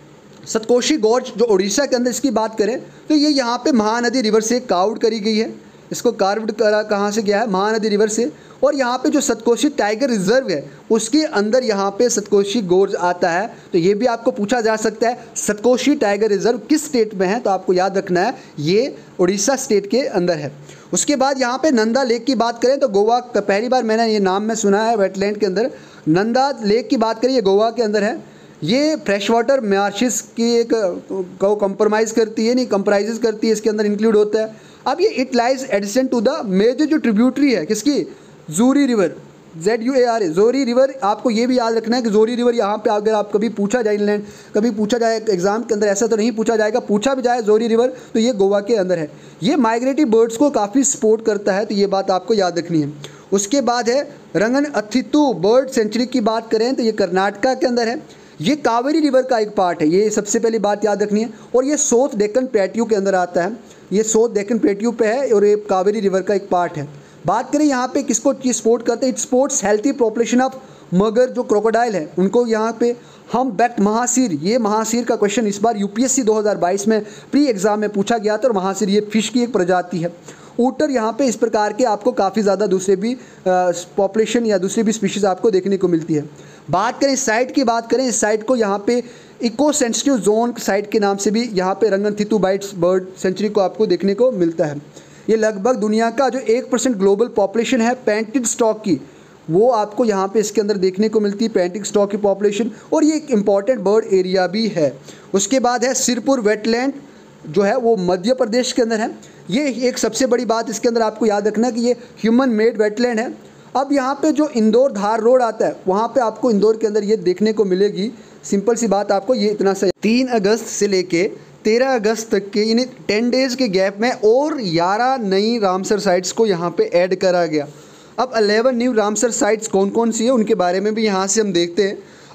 सतकोशी गॉर्ज जो उड़ीसा के अंदर इसकी बात करें तो ये यहाँ पे महानदी रिवर से कार्व्ड करी गई है। इसको कार्व्ड करा कहाँ से गया है, महानदी रिवर से। और यहाँ पे जो सतकोशी टाइगर रिजर्व है उसके अंदर यहाँ पे सतकोशी गॉर्ज आता है। तो ये भी आपको पूछा जा सकता है सतकोशी टाइगर रिजर्व किस स्टेट में है, तो आपको याद रखना है ये उड़ीसा स्टेट के अंदर है। उसके बाद यहाँ पे नंदा लेक की बात करें तो गोवा का पहली बार मैंने ये नाम में सुना है वेटलैंड के अंदर। नंदा लेक की बात करें ये गोवा के अंदर है। ये फ्रेश वाटर मार्शेस की एक को कंप्रोमाइज़ करती है, नहीं कंप्राइजेस करती है, इसके अंदर इंक्लूड होता है। अब ये it lies adjacent to the major जो ट्रिब्यूटरी है किसकी, जोरी रिवर, ZUARA जोरी रिवर। आपको ये भी याद रखना है कि जोरी रिवर यहाँ पे अगर आप कभी पूछा जाए इंग्लैंड कभी पूछा जाए एग्जाम के अंदर, ऐसा तो नहीं पूछा जाएगा, पूछा भी जाए जोरी रिवर तो ये गोवा के अंदर है। ये माइग्रेटरी बर्ड्स को काफ़ी सपोर्ट करता है, तो ये बात आपको याद रखनी है। उसके बाद है रंगन अथितु बर्ड सेंचुरी की बात करें तो ये कर्नाटका के अंदर है। ये कावेरी रिवर का एक पार्ट है, ये सबसे पहली बात याद रखनी है। और ये साउथ डेक्कन प्लेट्यू के अंदर आता है, ये साउथ डेक्कन प्लेट्यू पे है और ये कावेरी रिवर का एक पार्ट है। बात करें यहाँ पे किसको सपोर्ट करते हैं, it supports healthy population of मगर जो क्रोकोडाइल है उनको। यहाँ पे हम बैक्ट महासीर, ये महासीर का क्वेश्चन इस बार UPSC 2022 में प्री एग्जाम में पूछा गया था। और महासीर ये फिश की एक प्रजाति है। ऊटर यहाँ पे इस प्रकार के आपको काफ़ी ज़्यादा दूसरे भी पॉपुलेशन या दूसरी भी स्पीशीज़ आपको देखने को मिलती है। बात करें इस साइट की बात करें, इस साइट को यहाँ पे इको सेंसिटिव जोन साइट के नाम से भी यहाँ पे रंगनथितु बाइट्स बर्ड सेंचुरी को आपको देखने को मिलता है। ये लगभग दुनिया का जो 1% ग्लोबल पॉपुलेशन है पेंटेड स्टॉक की, वो आपको यहाँ पे इसके अंदर देखने को मिलती है, पेंटेड स्टॉक की पॉपुलेशन। और ये एक इम्पॉर्टेंट बर्ड एरिया भी है। उसके बाद है सिरपुर वेटलैंड जो है वो मध्य प्रदेश के अंदर है। ये एक सबसे बड़ी बात इसके अंदर आपको याद रखना है कि ये ह्यूमन मेड वेटलैंड है। अब यहाँ पे जो इंदौर धार रोड आता है वहाँ पे आपको इंदौर के अंदर ये देखने को मिलेगी। सिंपल सी बात आपको ये इतना सा 3 अगस्त से लेके 13 अगस्त तक के यानी 10 डेज़ के गैप में और 11 नई रामसर साइट्स को यहाँ पे ऐड करा गया। अब 11 न्यू रामसर साइट्स कौन कौन सी है उनके बारे में भी यहाँ से हम देखते हैं।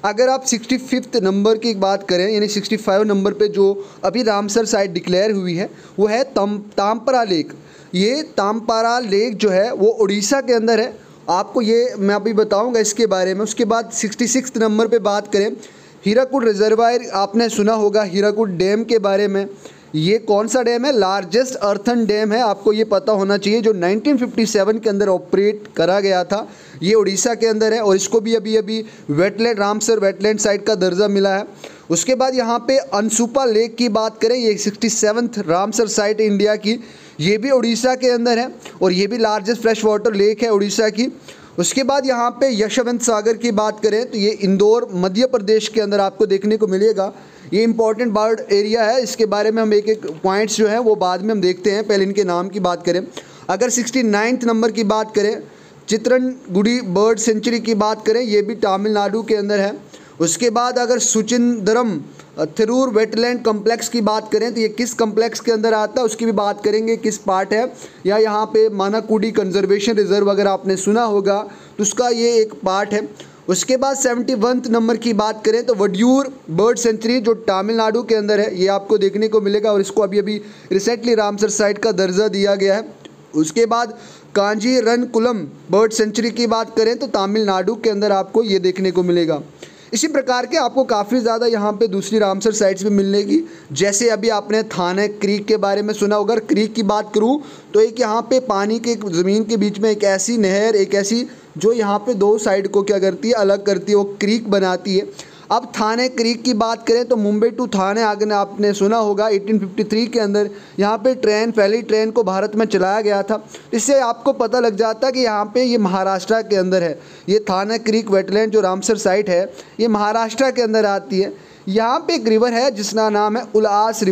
अगर आप 65 नंबर की बात करें, यानी 65 नंबर पे जो अभी रामसर साइट डिक्लेयर हुई है वो है तामपरा लेक। ये तामपरा लेक जो है वो उड़ीसा के अंदर है, आपको ये मैं अभी बताऊंगा इसके बारे में। उसके बाद 66 नंबर पे बात करें, हीराकुड रिजर्वायर, आपने सुना होगा हीराकुड डैम के बारे में। ये कौन सा डैम है? लार्जेस्ट अर्थन डैम है, आपको ये पता होना चाहिए, जो 1957 के अंदर ऑपरेट करा गया था। ये उड़ीसा के अंदर है और इसको भी अभी वेटलैंड, रामसर वेटलैंड साइट का दर्जा मिला है। उसके बाद यहाँ पे अनसुपा लेक की बात करें, ये 67th रामसर साइट इंडिया की, ये भी उड़ीसा के अंदर है और ये भी लार्जेस्ट फ्रेश वाटर लेक है उड़ीसा की। उसके बाद यहाँ पे यशवंत सागर की बात करें तो ये इंदौर मध्य प्रदेश के अंदर आपको देखने को मिलेगा। ये इंपॉर्टेंट बर्ड एरिया है, इसके बारे में हम एक एक पॉइंट्स जो है वो बाद में हम देखते हैं, पहले इनके नाम की बात करें। अगर 69 नंबर की बात करें, चित्रनगुडी बर्ड सेंचुरी की बात करें, ये भी तमिलनाडु के अंदर है। उसके बाद अगर सुचिंदरम थिरूर वेटलैंड कम्प्लेक्स की बात करें तो ये किस कम्प्लेक्स के अंदर आता है, उसकी भी बात करेंगे, किस पार्ट है। या यहाँ पे मानाकुडी कंजर्वेशन रिजर्व अगर आपने सुना होगा तो उसका ये एक पार्ट है। उसके बाद 71 नंबर की बात करें तो वड्यूर बर्ड सेंचुरी जो तमिलनाडु के अंदर है, ये आपको देखने को मिलेगा और इसको अभी रिसेंटली रामसर साइट का दर्जा दिया गया है। उसके बाद कांजीरनकुलम बर्ड सेंचुरी की बात करें तो तमिलनाडु के अंदर आपको ये देखने को मिलेगा। इसी प्रकार के आपको काफ़ी ज़्यादा यहाँ पे दूसरी रामसर साइट्स भी मिलेगी, जैसे अभी आपने थाने क्रीक के बारे में सुना होगा। क्रीक की बात करूँ तो एक यहाँ पे पानी के ज़मीन के बीच में एक ऐसी नहर, एक ऐसी जो यहाँ पे दो साइड को क्या करती है, अलग करती है, वो क्रीक बनाती है। अब थाने क्रीक की बात करें तो मुंबई टू थाने आगे आपने सुना होगा 1853 के अंदर यहाँ पे पहली ट्रेन को भारत में चलाया गया था। इससे आपको पता लग जाता है कि यहाँ पे ये महाराष्ट्र के अंदर है। ये थाने क्रीक वेटलैंड जो रामसर साइट है ये महाराष्ट्र के अंदर आती है। यहाँ पे एक रिवर है जिसका नाम है उल्हास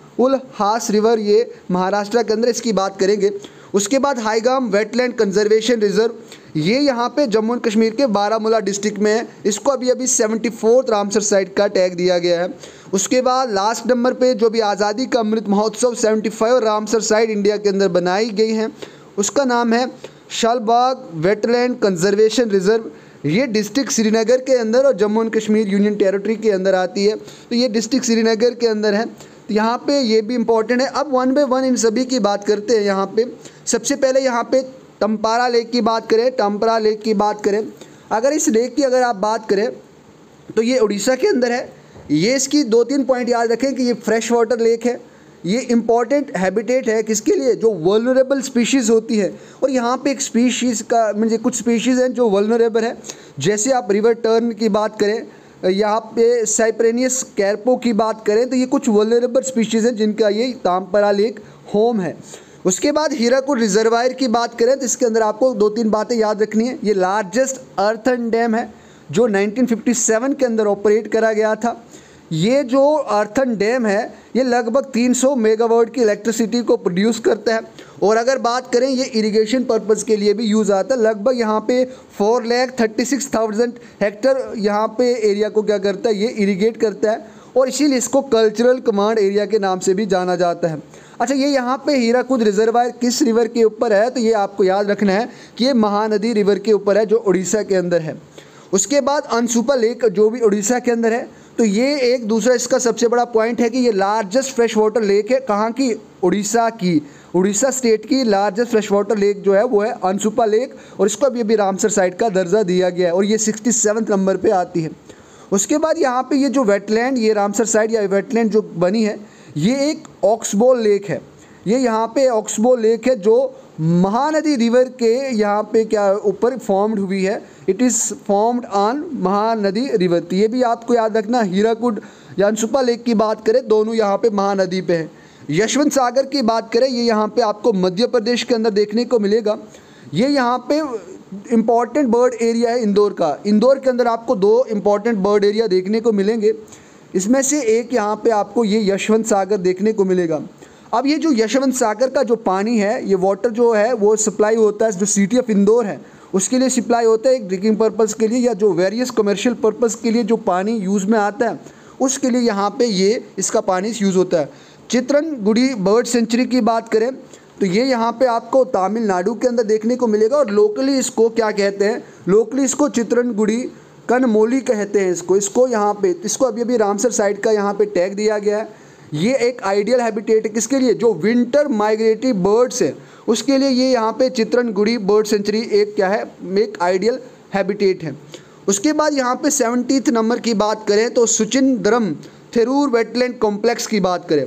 रिवर, ये महाराष्ट्र के अंदर, इसकी बात करेंगे। उसके बाद हाईगाम वेटलैंड कंजर्वेशन रिजर्व, ये यहाँ पे जम्मू एंड कश्मीर के बारामूला डिस्ट्रिक्ट में है। इसको अभी 74th रामसर साइट का टैग दिया गया है। उसके बाद लास्ट नंबर पे जो भी आज़ादी का Amrit Mahotsav 75 Ramsar site India के अंदर बनाई गई हैं, उसका नाम है शालबाग वेटलैंड कंजर्वेशन रिजर्व। ये डिस्ट्रिक्ट श्रीनगर के अंदर और Jammu and Kashmir union territory के अंदर आती है, तो ये डिस्ट्रिक्ट श्रीनगर के अंदर है। तो यहाँ पे ये भी इम्पॉर्टेंट है। अब वन बाय वन इन सभी की बात करते हैं। यहाँ पे सबसे पहले यहाँ पे तमपारा लेक की बात करें, टम्परा लेक की बात करें, अगर इस लेक की अगर आप बात करें तो ये उड़ीसा के अंदर है। ये इसकी 2-3 पॉइंट याद रखें कि ये फ्रेश वाटर लेक है, ये इम्पॉर्टेंट हैबिटेट है किसके लिए, जो वल्नरेबल स्पीशीज़ होती है। और यहाँ पे एक स्पीशीज़ का मुझे कुछ स्पीशीज़ हैं जो वल्नरेबल है, जैसे आप रिवर टर्न की बात करें, यहाँ पे साइप्रेनियस कैरपो की बात करें, तो ये कुछ वल्नरेबल स्पीशीज़ हैं जिनका ये तामपरा लेक होम है। उसके बाद हीराकुड रिजर्वायर की बात करें तो इसके अंदर आपको 2-3 बातें याद रखनी है। ये लार्जेस्ट अर्थन डैम है जो 1957 के अंदर ऑपरेट करा गया था। ये जो अर्थन डैम है ये लगभग 300 मेगावाट की इलेक्ट्रिसिटी को प्रोड्यूस करता है। और अगर बात करें ये इरिगेशन पर्पज़ के लिए भी यूज़ आता है। लगभग यहाँ पे 4,36,000 हेक्टर यहाँ पे एरिया को क्या करता है, ये इरिगेट करता है और इसीलिए इसको कल्चरल कमांड एरिया के नाम से भी जाना जाता है। अच्छा, ये यहाँ पे हीराकुद रिजर्वायर किस रिवर के ऊपर है, तो ये आपको याद रखना है कि ये महानदी रिवर के ऊपर है जो उड़ीसा के अंदर है। उसके बाद अनसुपा लेक जो भी उड़ीसा के अंदर है, तो ये एक दूसरा इसका सबसे बड़ा पॉइंट है कि ये लार्जेस्ट फ्रेश वाटर लेक है। कहाँ की? उड़ीसा की, उड़ीसा स्टेट की लार्जेस्ट फ्रेश वाटर लेक जो है वो है अनसुपा लेक और इसको अभी रामसर साइट का दर्जा दिया गया है और ये 67 नंबर पे आती है। उसके बाद यहाँ पे ये जो वेटलैंड, ये रामसर साइट या वेटलैंड जो बनी है, ये एक ऑक्सबोल लेक है। ये यहाँ पे ऑक्सबोल लेक है जो महानदी रिवर के यहाँ पे क्या ऊपर फॉर्म्ड हुई है। It is formed on Mahanadi river. तो ये भी आपको याद रखना। हीराकुड या अनसुपा लेक की बात करें, दोनों यहाँ पे महानदी पे हैं। यशवंत सागर की बात करें, ये यहाँ पे आपको मध्य प्रदेश के अंदर देखने को मिलेगा। ये यहाँ पे इम्पॉर्टेंट बर्ड एरिया है इंदौर का। इंदौर के अंदर आपको 2 इम्पॉर्टेंट बर्ड एरिया देखने को मिलेंगे। इसमें से एक यहाँ पे आपको ये यशवंत सागर देखने को मिलेगा। अब ये जो यशवंत सागर का जो पानी है, ये वाटर जो है वो सप्लाई होता है जो सिटी ऑफ इंदौर है उसके लिए सप्लाई होता है, एक ड्रिंकिंग पर्पज़ के लिए या जो वेरियस कमर्शियल पर्पज़ के लिए जो पानी यूज़ में आता है उसके लिए यहाँ पे ये इसका पानी यूज़ होता है। चित्रनगुडी बर्ड सेंचुरी की बात करें तो ये यहाँ पे आपको तमिलनाडु के अंदर देखने को मिलेगा और लोकली इसको क्या कहते हैं, लोकली इसको चित्रनगुडी कनमोली कहते हैं इसको यहाँ पे, इसको अभी अभी रामसर साइट का यहाँ पे टैग दिया गया है। ये एक आइडियल हैबिटेट है किसके लिए, जो विंटर माइग्रेटरी बर्ड्स है उसके लिए ये यहाँ पे चित्रनगुड़ी बर्ड सेंचुरी एक क्या है, एक आइडियल हैबिटेट है। उसके बाद यहाँ पे 70th नंबर की बात करें तो सुचिंद्रम थेरूर वेटलैंड कॉम्प्लेक्स की बात करें।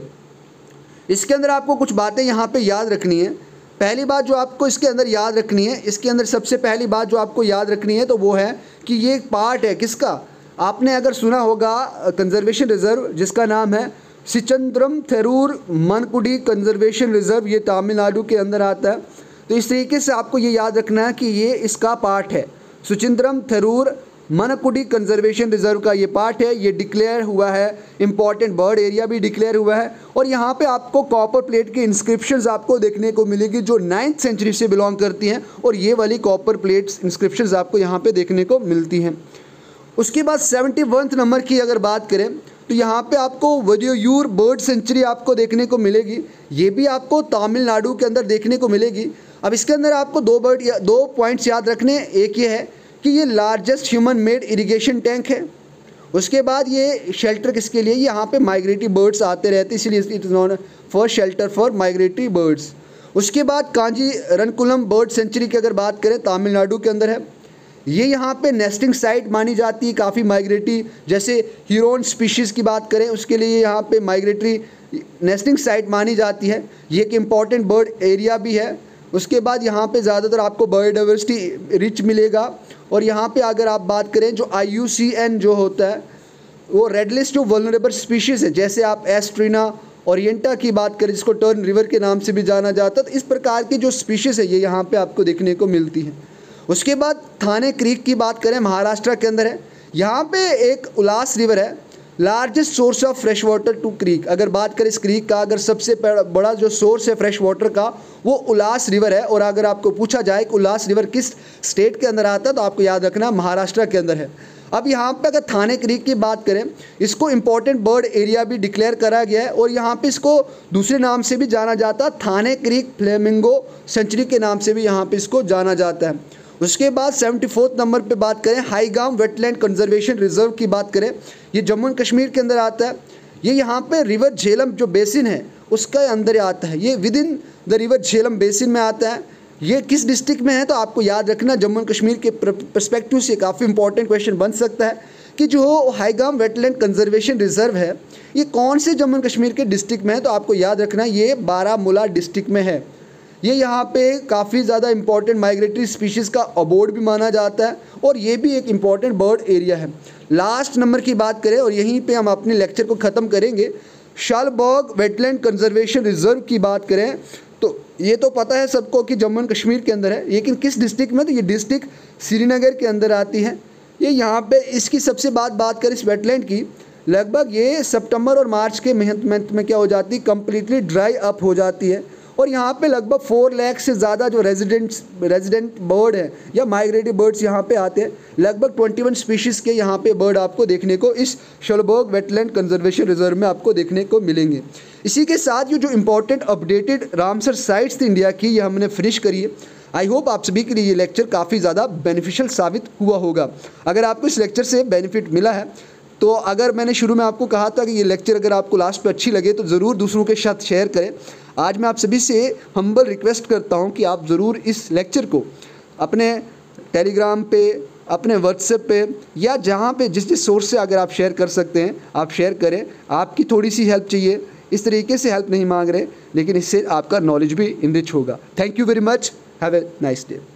इसके अंदर आपको कुछ बातें यहाँ पे याद रखनी है। पहली बात जो आपको इसके अंदर याद रखनी है, इसके अंदर सबसे पहली बात जो आपको याद रखनी है तो वो है कि ये एक पार्ट है किसका, आपने अगर सुना होगा कंजर्वेशन रिजर्व जिसका नाम है सिचंद्रम थेरूर मनकुडी कंजर्वेशन रिजर्व, ये तमिलनाडु के अंदर आता है। तो इस तरीके से आपको ये याद रखना है कि ये इसका पार्ट है, सुचिंद्रम थेरूर मनकुडी कंजर्वेशन रिजर्व का ये पार्ट है। ये डिक्लेयर हुआ है, इंपॉर्टेंट बर्ड एरिया भी डिक्लेयर हुआ है। और यहाँ पे आपको कॉपर प्लेट की इंस्क्रिप्शंस आपको देखने को मिलेगी जो 9th सेंचुरी से बिलोंग करती हैं, और ये वाली कॉपर प्लेट्स इंस्क्रिप्शंस आपको यहाँ पे देखने को मिलती हैं। उसके बाद 71 नंबर की अगर बात करें तो यहाँ पे आपको वडियूर बर्ड सेंचुरी आपको देखने को मिलेगी, ये भी आपको तमिलनाडु के अंदर देखने को मिलेगी। अब इसके अंदर आपको दो पॉइंट्स याद रखने, एक ये है कि ये largest human made irrigation tank है। उसके बाद ये शेल्टर किसके लिए, यहाँ पे माइग्रेटरी बर्ड्स आते रहते हैं, इसलिए it is known for shelter for migratory birds. उसके बाद कांजी रनकुलम बर्ड सेंचुरी की अगर बात करें तमिलनाडु के अंदर है, ये यहाँ पे नेस्टिंग साइट मानी जाती है काफ़ी माइग्रेटरी, जैसे हीरोन स्पीशीज़ की बात करें उसके लिए यहाँ पे माइग्रेटरी नेस्टिंग साइट मानी जाती है। ये एक इम्पॉर्टेंट बर्ड एरिया भी है। उसके बाद यहाँ पे ज़्यादातर आपको बायोडाइवर्सिटी रिच मिलेगा। और यहाँ पे अगर आप बात करें जो IUCN जो होता है वो red list of vulnerable species है, जैसे आप एस्ट्रिना ओरिएंटा की बात करें जिसको टर्न रिवर के नाम से भी जाना जाता है, तो इस प्रकार की जो स्पीशीज़ है ये यहाँ पे आपको देखने को मिलती है। उसके बाद थाने क्रीक की बात करें महाराष्ट्र के अंदर है, यहाँ पे एक उल्लास रिवर है, largest source of fresh water to creek. अगर बात करें इस क्रीक का, अगर सबसे बड़ा जो सोर्स है फ्रेश वाटर का वो उल्लास रिवर है। और अगर आपको पूछा जाए कि उल्लास रिवर किस स्टेट के अंदर आता है तो आपको याद रखना महाराष्ट्र के अंदर है। अब यहाँ पे अगर थाने क्रीक की बात करें, इसको इम्पॉर्टेंट बर्ड एरिया भी डिक्लेयर करा गया है और यहाँ पे इसको दूसरे नाम से भी जाना जाता है, थाने क्रीक फ्लेमिंगो सेंचुरी के नाम से भी यहाँ पे इसको जाना जाता है। उसके बाद 74th नंबर पे बात करें हाईगाम वेटलैंड कंजर्वेशन रिजर्व की बात करें, ये जम्मू एंड कश्मीर के अंदर आता है। ये यहाँ पे रिवर झेलम जो बेसिन है उसका अंदर आता है, ये within the river Jhelum basin में आता है। ये किस डिस्ट्रिक्ट में है तो आपको याद रखना, जम्मू एंड कश्मीर के पर्सपेक्टिव से काफ़ी इंपॉर्टेंट क्वेश्चन बन सकता है कि जो हाईगाम वेटलैंड कंजर्वेशन रिजर्व है ये कौन से जम्मू एंड कश्मीर के डिस्ट्रिक्ट में है तो आपको याद रखना ये बारामूला डिस्ट्रिक्ट में है। ये यहाँ पे काफ़ी ज़्यादा इंपॉर्टेंट माइग्रेटरी स्पीशीज़ का अबोर्ड भी माना जाता है और ये भी एक इम्पॉर्टेंट बर्ड एरिया है। लास्ट नंबर की बात करें और यहीं पे हम अपने लेक्चर को ख़त्म करेंगे, शालबर्ग वेटलैंड कंजर्वेशन रिजर्व की बात करें तो ये तो पता है सबको कि जम्मू एंड कश्मीर के अंदर है, लेकिन किस डिस्ट्रिक्ट में, तो ये डिस्ट्रिक्ट श्रीनगर के अंदर आती है। ये यहाँ पे इसकी सबसे बात करें इस वेटलैंड की, लगभग ये सितंबर और मार्च के मंथ में क्या हो जाती है, कम्प्लीटली ड्राई अप हो जाती है। और यहाँ पे लगभग 4 लाख से ज़्यादा जो रेजिडेंट बर्ड है या माइग्रेटरी बर्ड्स यहाँ पे आते हैं, लगभग 21 स्पीशीज़ के यहाँ पे बर्ड आपको देखने को इस शालबर्ग वेटलैंड कंजर्वेशन रिजर्व में आपको देखने को मिलेंगे। इसी के साथ ये जो इम्पोर्टेंट अपडेटेड रामसर साइट्स थी इंडिया की ये हमने फिनिश करी है। आई होप आप सभी के लिए ये लेक्चर काफ़ी ज़्यादा बेनिफिशियल साबित हुआ होगा। अगर आपको इस लेक्चर से बेनिफिट मिला है तो अगर मैंने शुरू में आपको कहा था कि ये लेक्चर अगर आपको लास्ट पे अच्छी लगे तो ज़रूर दूसरों के साथ शेयर करें। आज मैं आप सभी से हम्बल रिक्वेस्ट करता हूं कि आप ज़रूर इस लेक्चर को अपने टेलीग्राम पे, अपने व्हाट्सएप पे या जहां पे जिस सोर्स से अगर आप शेयर कर सकते हैं आप शेयर करें। आपकी थोड़ी सी हेल्प चाहिए, इस तरीके से हेल्प नहीं मांग रहे, लेकिन इससे आपका नॉलेज भी इनरिच होगा। Thank you very much, have a nice day.